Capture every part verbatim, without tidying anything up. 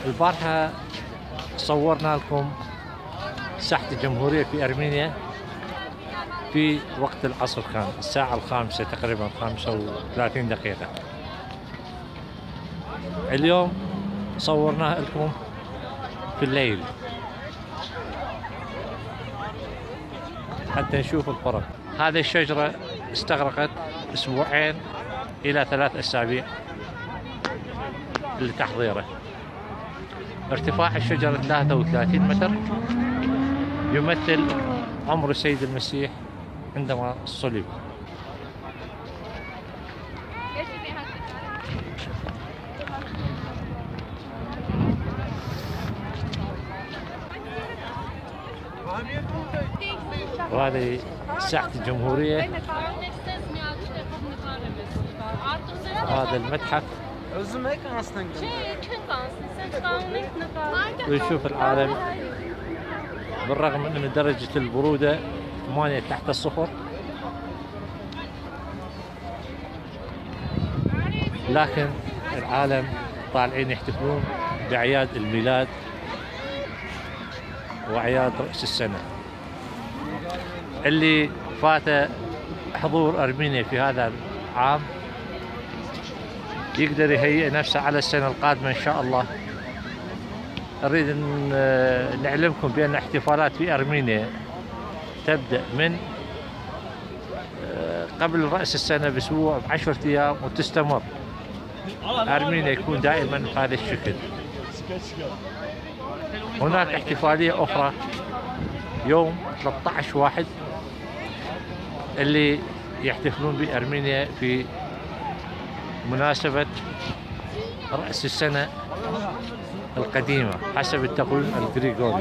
البارحة صورنا لكم ساحة الجمهورية في أرمينيا في وقت العصر، كان الساعة الخامسة تقريبا خمسة وثلاثين دقيقة. اليوم صورناها لكم في الليل حتى نشوف الفرق. هذه الشجرة استغرقت أسبوعين إلى ثلاث أسابيع لتحضيره. ارتفاع الشجرة ثلاثة وثلاثين متر، يمثل عمر السيد المسيح عندما صلب. وهذه ساحة الجمهورية، وهذا المتحف، ويشوف العالم. بالرغم من درجة البرودة ثمانية تحت الصفر، لكن العالم طالعين يحتفلون بأعياد الميلاد وأعياد رأس السنة. اللي فات حضور أرمينيا في هذا العام يقدر يهيئ نفسه على السنة القادمة إن شاء الله. أريد أن نعلمكم بأن احتفالات في أرمينيا تبدأ من قبل رأس السنة بأسبوع بعشرة أيام وتستمر. أرمينيا يكون دائما بهذا الشكل. هناك احتفالية أخرى يوم ثلاثة عشر واحد اللي يحتفلون بأرمينيا في مناسبة رأس السنة القديمة حسب التقويم الغريغوري.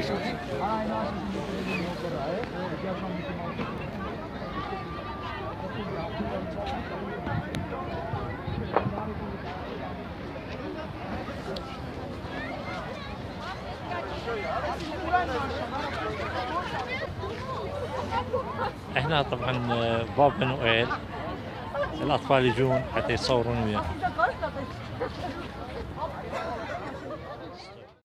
احنا طبعا بابا نويل، الأطفال يجون حتى يتصورون وياه.